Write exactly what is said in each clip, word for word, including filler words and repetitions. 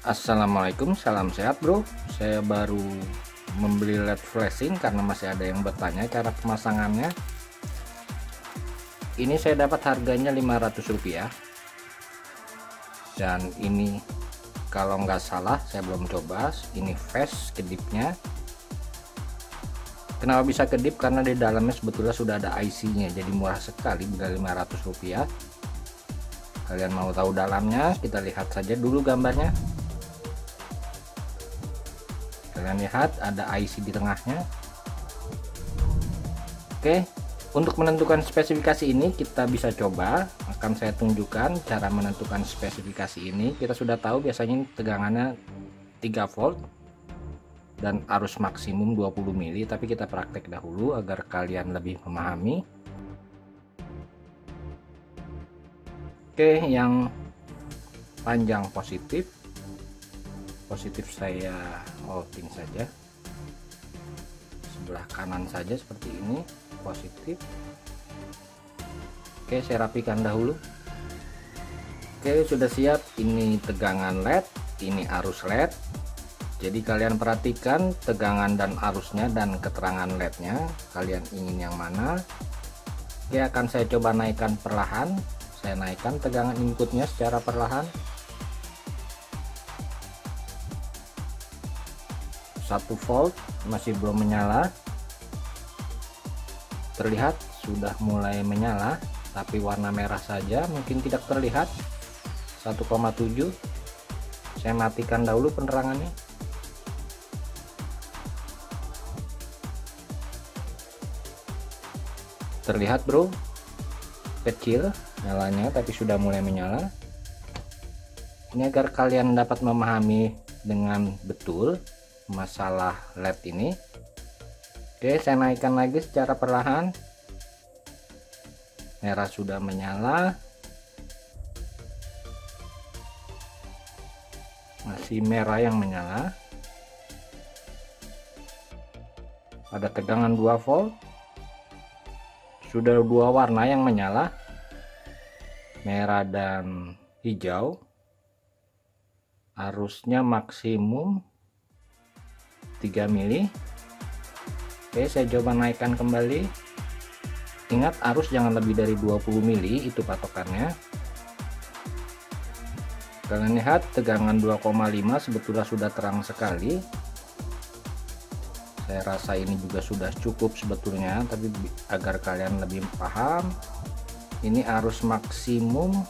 Assalamualaikum, salam sehat bro. Saya baru membeli L E D flashing karena masih ada yang bertanya cara pemasangannya. Ini saya dapat harganya lima ratus rupiah. Dan ini kalau nggak salah, saya belum coba, ini fast kedipnya. Kenapa bisa kedip? Karena di dalamnya sebetulnya sudah ada I C-nya, jadi murah sekali, bila lima ratus rupiah. Kalian mau tahu dalamnya? Kita lihat saja dulu gambarnya. Kalian lihat ada I C di tengahnya. Oke, untuk menentukan spesifikasi ini kita bisa coba. Akan saya tunjukkan cara menentukan spesifikasi ini. Kita sudah tahu biasanya tegangannya tiga volt dan arus maksimum dua puluh mili, tapi kita praktek dahulu agar kalian lebih memahami. Oke, yang panjang positif positif saya holding saja, sebelah kanan saja seperti ini positif. Oke, saya rapikan dahulu. Oke, sudah siap. Ini tegangan L E D, ini arus L E D. Jadi kalian perhatikan tegangan dan arusnya dan keterangan L E D-nya, kalian ingin yang mana. Oke, akan saya coba naikkan perlahan. Saya naikkan tegangan inputnya secara perlahan. satu volt, masih belum menyala. Terlihat sudah mulai menyala, tapi warna merah saja, mungkin tidak terlihat. Satu koma tujuh. Saya matikan dahulu penerangannya. Terlihat bro, kecil nyalanya, tapi sudah mulai menyala. Ini agar kalian dapat memahami dengan betul masalah L E D ini. Oke, saya naikkan lagi secara perlahan. Merah sudah menyala, masih merah yang menyala. Pada tegangan dua volt sudah dua warna yang menyala, merah dan hijau. Arusnya maksimum tiga mili. Oke, saya coba naikkan kembali. Ingat, arus jangan lebih dari dua puluh mili, itu patokannya. Kalian lihat tegangan dua koma lima sebetulnya sudah terang sekali. Saya rasa ini juga sudah cukup sebetulnya, tapi agar kalian lebih paham, ini arus maksimum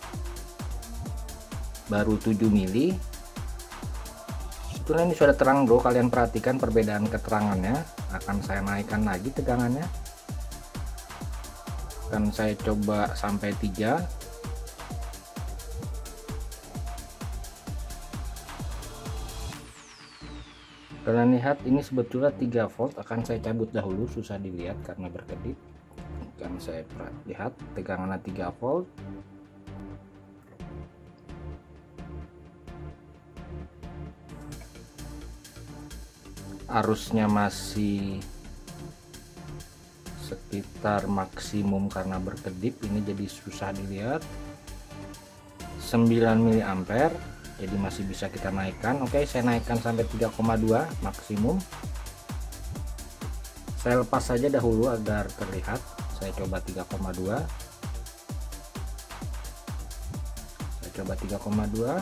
baru tujuh mili. Sebetulnya ini sudah terang bro, kalian perhatikan perbedaan keterangannya. Akan saya naikkan lagi tegangannya, akan saya coba sampai tiga. Kalian lihat ini sebetulnya tiga volt. Akan saya cabut dahulu, susah dilihat karena berkedip. Akan saya lihat tegangannya tiga volt. Arusnya masih sekitar maksimum karena berkedip, ini jadi susah dilihat. Sembilan mili ampere, jadi masih bisa kita naikkan. Oke, saya naikkan sampai tiga koma dua maksimum. Saya lepas saja dahulu agar terlihat. Saya coba tiga koma dua. Saya coba tiga koma dua.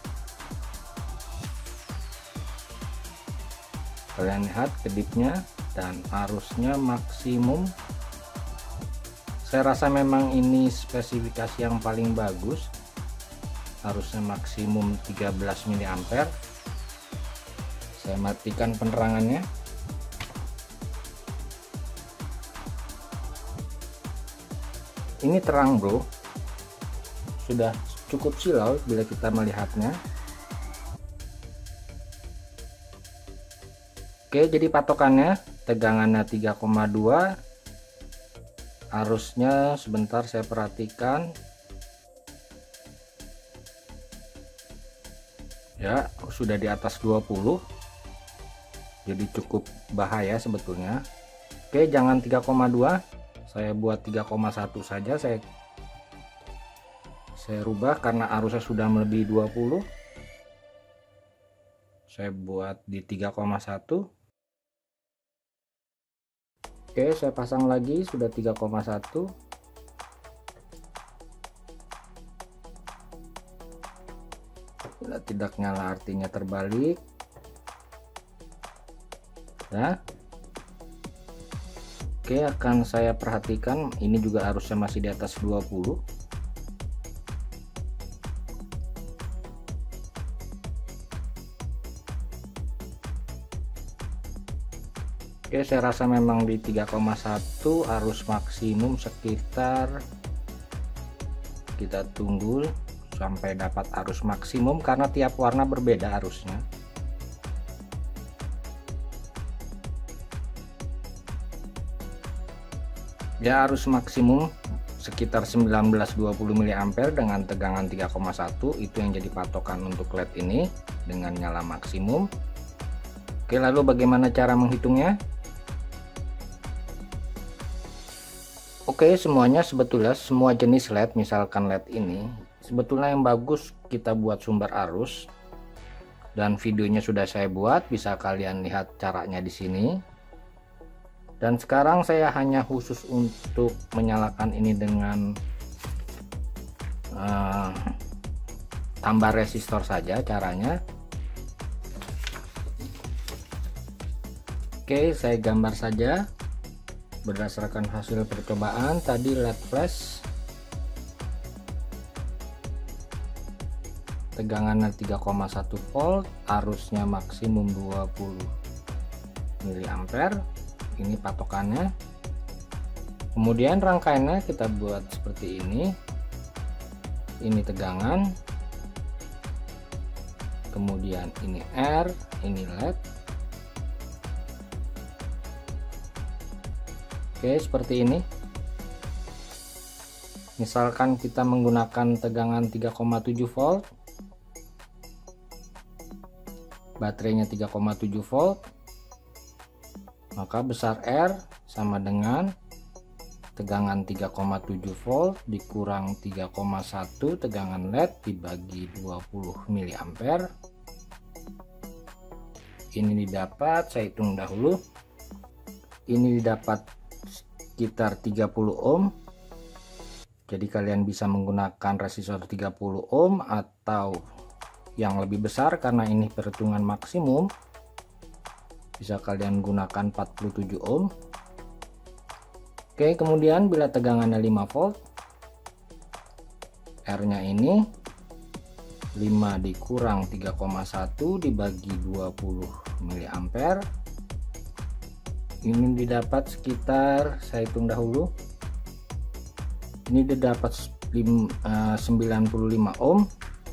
Kalian lihat kedipnya dan arusnya maksimum. Saya rasa memang ini spesifikasi yang paling bagus. Arusnya maksimum tiga belas mili ampere. Saya matikan penerangannya. Ini terang bro, sudah cukup silau bila kita melihatnya. Oke, jadi patokannya tegangannya tiga koma dua, arusnya sebentar saya perhatikan ya, sudah di atas dua puluh, jadi cukup bahaya sebetulnya. Oke, jangan tiga koma dua, saya buat tiga koma satu saja. Saya saya rubah karena arusnya sudah melebihi dua puluh. saya buat di tiga koma satu. Oke, saya pasang lagi, sudah tiga koma satu. Bila tidak nyala artinya terbalik. Nah, oke, akan saya perhatikan ini juga arusnya masih di atas dua puluh. Oke, saya rasa memang di tiga koma satu arus maksimum sekitar, kita tunggu sampai dapat arus maksimum karena tiap warna berbeda arusnya. Ya, arus maksimum sekitar sembilan belas dua puluh mili ampere dengan tegangan tiga koma satu, itu yang jadi patokan untuk L E D ini dengan nyala maksimum. Oke, lalu bagaimana cara menghitungnya? Oke, semuanya sebetulnya semua jenis L E D, misalkan L E D ini sebetulnya yang bagus kita buat sumber arus, dan videonya sudah saya buat, bisa kalian lihat caranya di sini. Dan sekarang saya hanya khusus untuk menyalakan ini dengan uh, tambah resistor saja caranya. Oke, saya gambar saja berdasarkan hasil percobaan tadi. L E D flash tegangannya tiga koma satu volt, arusnya maksimum dua puluh mili ampere, ini patokannya. Kemudian rangkaiannya kita buat seperti ini. Ini tegangan, kemudian ini R, ini L E D. Oke, seperti ini. Misalkan kita menggunakan tegangan tiga koma tujuh volt, baterainya tiga koma tujuh volt, maka besar R sama dengan tegangan tiga koma tujuh volt dikurang tiga koma satu tegangan L E D dibagi dua puluh mili ampere. Ini didapat, saya hitung dahulu, ini didapat sekitar tiga puluh ohm. Jadi kalian bisa menggunakan resistor tiga puluh ohm atau yang lebih besar, karena ini perhitungan maksimum, bisa kalian gunakan empat puluh tujuh ohm. Oke, kemudian bila tegangannya lima volt, R nya ini lima dikurang tiga koma satu dibagi dua puluh mili ampere, ini didapat sekitar, saya hitung dahulu, ini didapat sembilan puluh lima ohm.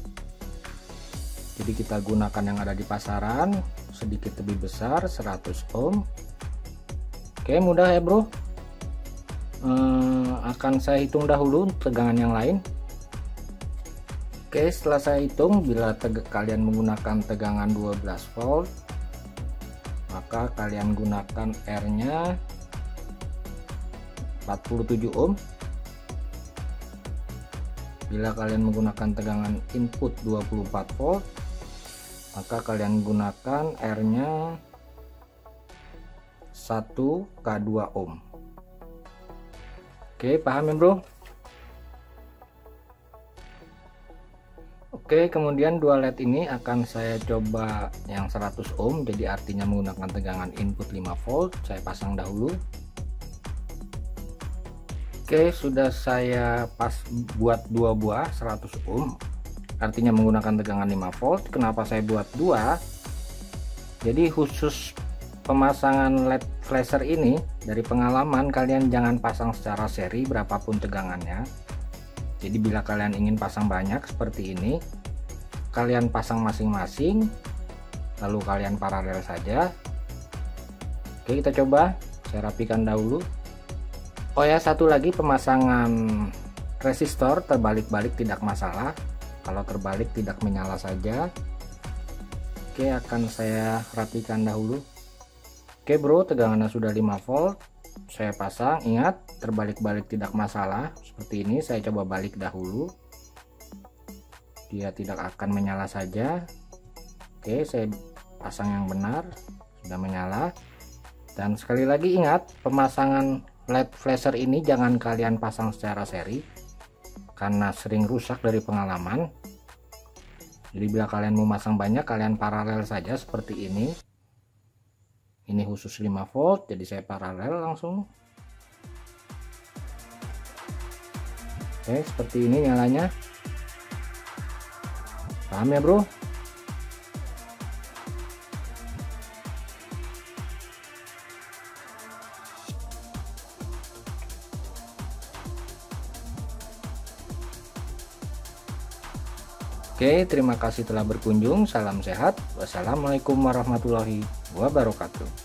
Jadi kita gunakan yang ada di pasaran, sedikit lebih besar, seratus ohm. Oke, mudah ya bro. ehm, akan saya hitung dahulu tegangan yang lain. Oke, setelah saya hitung, bila kalian menggunakan tegangan dua belas volt, maka kalian gunakan R nya empat puluh tujuh ohm. Bila kalian menggunakan tegangan input dua puluh empat volt, maka kalian gunakan R nya satu K dua ohm. Oke, paham ya bro? Oke, kemudian dua L E D ini akan saya coba yang seratus ohm, jadi artinya menggunakan tegangan input lima volt. Saya pasang dahulu. Oke, sudah saya pas buat dua buah seratus ohm, artinya menggunakan tegangan lima volt. Kenapa saya buat dua? Jadi khusus pemasangan L E D flasher ini, dari pengalaman kalian jangan pasang secara seri berapapun tegangannya. Jadi bila kalian ingin pasang banyak seperti ini, kalian pasang masing-masing, lalu kalian paralel saja. Oke, kita coba, saya rapikan dahulu. Oh ya, satu lagi, pemasangan resistor terbalik-balik tidak masalah, kalau terbalik tidak menyala saja. Oke, akan saya rapikan dahulu. Oke bro, tegangannya sudah lima volt, saya pasang. Ingat, terbalik-balik tidak masalah. Seperti ini, saya coba balik dahulu, dia tidak akan menyala saja. Oke, saya pasang yang benar, sudah menyala. Dan sekali lagi ingat, pemasangan L E D flasher ini jangan kalian pasang secara seri karena sering rusak dari pengalaman. Jadi bila kalian mau masang banyak, kalian paralel saja seperti ini. Ini khusus lima volt, jadi saya paralel langsung. Oke, seperti ini nyalanya. Paham ya bro? Oke, terima kasih telah berkunjung. Salam sehat. Wassalamualaikum warahmatullahi wabarakatuh.